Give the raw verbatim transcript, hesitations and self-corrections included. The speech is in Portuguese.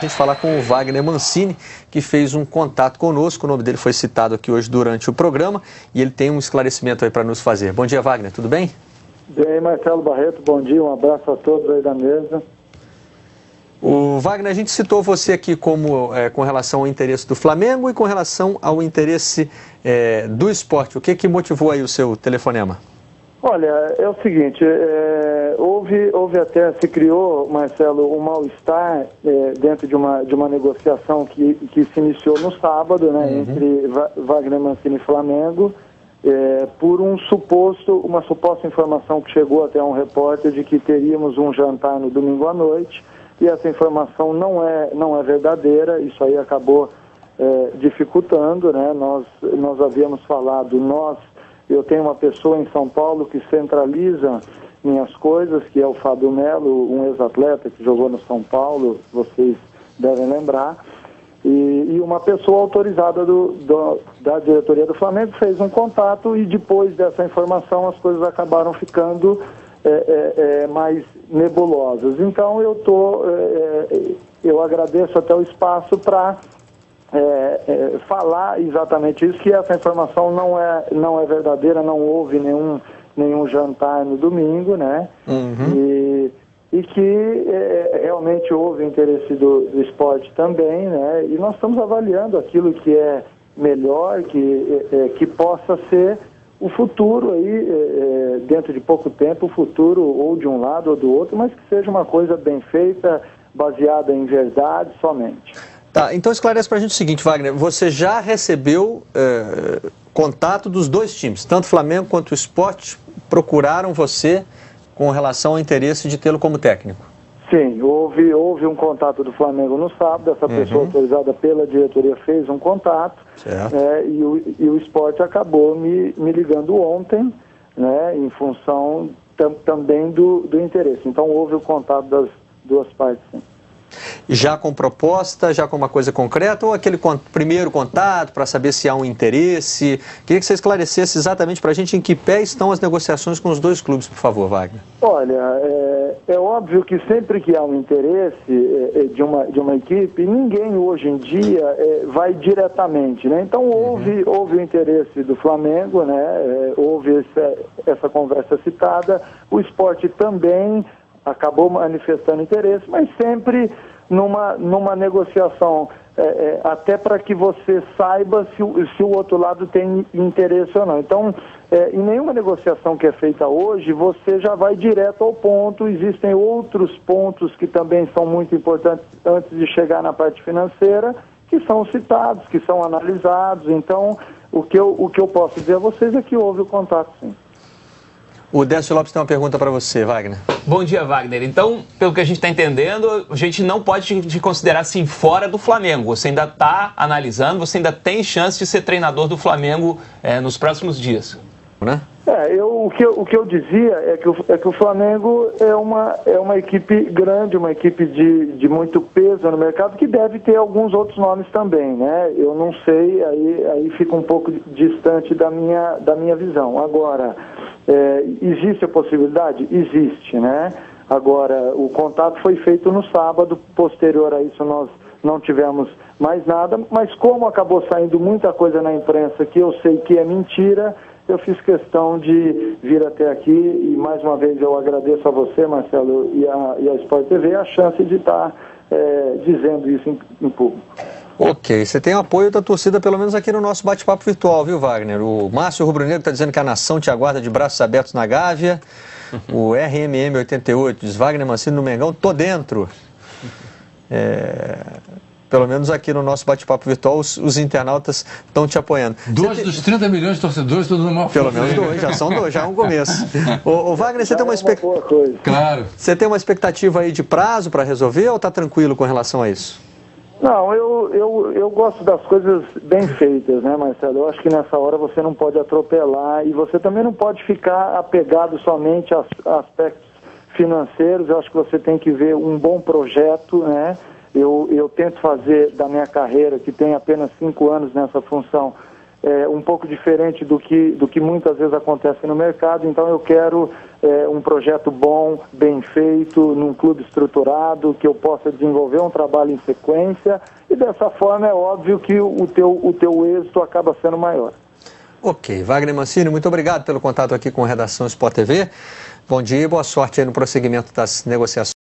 A gente falar com o Wagner Mancini, que fez um contato conosco. O nome dele foi citado aqui hoje durante o programa e ele tem um esclarecimento aí para nos fazer. Bom dia, Wagner, tudo bem? Bem, Marcelo Barreto, bom dia, um abraço a todos aí da mesa. O Wagner, a gente citou você aqui como é, com relação ao interesse do Flamengo e com relação ao interesse é, do esporte. O que que motivou aí o seu telefonema? Olha, é o seguinte, é, houve, houve até, se criou, Marcelo, um mal-estar é, dentro de uma, de uma negociação que, que se iniciou no sábado, né, uhum. entre Va Wagner Mancini e Flamengo, é, por um suposto, uma suposta informação que chegou até um repórter de que teríamos um jantar no domingo à noite, e essa informação não é, não é verdadeira. Isso aí acabou é, dificultando, né, nós, nós havíamos falado, nós... Eu tenho uma pessoa em São Paulo que centraliza minhas coisas, que é o Fábio Melo, um ex-atleta que jogou no São Paulo, vocês devem lembrar, e, e uma pessoa autorizada do, do, da diretoria do Flamengo fez um contato e depois dessa informação as coisas acabaram ficando é, é, é, mais nebulosas. Então eu, tô, é, eu agradeço até o espaço para... É, é, falar exatamente isso, que essa informação não é, não é verdadeira, não houve nenhum, nenhum jantar no domingo, né? Uhum. E, e que é, realmente houve interesse do, do esporte também, né? E nós estamos avaliando aquilo que é melhor, que, é, que possa ser o futuro aí, é, dentro de pouco tempo, o futuro ou de um lado ou do outro, mas que seja uma coisa bem feita, baseada em verdade somente. Tá, então esclarece pra gente o seguinte, Wagner, você já recebeu é, contato dos dois times, tanto o Flamengo quanto o Sport procuraram você com relação ao interesse de tê-lo como técnico? Sim, houve, houve um contato do Flamengo no sábado, essa pessoa uhum. autorizada pela diretoria fez um contato, é, e, o, e o Sport acabou me, me ligando ontem, né, em função tam, também do, do interesse. Então houve o contato das duas partes, sim. Já com proposta, já com uma coisa concreta, ou aquele con primeiro contato para saber se há um interesse? Queria que você esclarecesse exatamente para a gente em que pé estão as negociações com os dois clubes, por favor, Wagner. Olha, é, é óbvio que sempre que há um interesse é, de, uma, de uma equipe, ninguém hoje em dia é, vai diretamente, né? Então houve, uhum. houve o interesse do Flamengo, né? É, houve essa, essa conversa citada, o Sport também acabou manifestando interesse, mas sempre numa, numa negociação, é, é, até para que você saiba se o, se o outro lado tem interesse ou não. Então, é, em nenhuma negociação que é feita hoje, você já vai direto ao ponto. Existem outros pontos que também são muito importantes antes de chegar na parte financeira, que são citados, que são analisados. Então, o que eu, o que eu posso dizer a vocês é que houve o contato, sim. O Décio Lopes tem uma pergunta para você, Wagner. Bom dia, Wagner. Então, pelo que a gente está entendendo, a gente não pode te considerar assim fora do Flamengo. Você ainda está analisando, você ainda tem chance de ser treinador do Flamengo é, nos próximos dias, né? É, eu, o, que eu, o que eu dizia é que o, é que o Flamengo é uma, é uma equipe grande, uma equipe de, de muito peso no mercado, que deve ter alguns outros nomes também, né? Eu não sei, aí, aí fica um pouco distante da minha, da minha visão. Agora, é, existe a possibilidade? Existe, né? Agora, o contato foi feito no sábado, posterior a isso nós não tivemos mais nada, mas como acabou saindo muita coisa na imprensa que eu sei que é mentira, eu fiz questão de vir até aqui e mais uma vez eu agradeço a você, Marcelo, e a, e a Sport T V a chance de estar é, dizendo isso em, em público. Ok, você tem o apoio da torcida, pelo menos aqui no nosso bate-papo virtual, viu, Wagner? O Márcio Rubro Negro está dizendo que a nação te aguarda de braços abertos na Gávea. O R M M oitenta e oito diz, Wagner Mancini no Mengão, tô dentro. É... Pelo menos aqui no nosso bate-papo virtual, os, os internautas estão te apoiando. Dois tem... dos trinta milhões de torcedores, tudo no maior. Pelo menos dois, já são dois, já é um começo. Ô, ô Wagner, você tem uma expectativa. Claro. Você tem uma expectativa aí de prazo para resolver ou está tranquilo com relação a isso? Não, eu, eu, eu gosto das coisas bem feitas, né, Marcelo? Eu acho que nessa hora você não pode atropelar e você também não pode ficar apegado somente a, a aspectos financeiros. Eu acho que você tem que ver um bom projeto, né? Eu, eu tento fazer da minha carreira, que tem apenas cinco anos nessa função, é, um pouco diferente do que, do que muitas vezes acontece no mercado. Então eu quero é, um projeto bom, bem feito, num clube estruturado, que eu possa desenvolver um trabalho em sequência, e dessa forma é óbvio que o teu, o teu êxito acaba sendo maior. Ok, Wagner Mancini, muito obrigado pelo contato aqui com a Redação Sport T V. Bom dia e boa sorte aí no prosseguimento das negociações.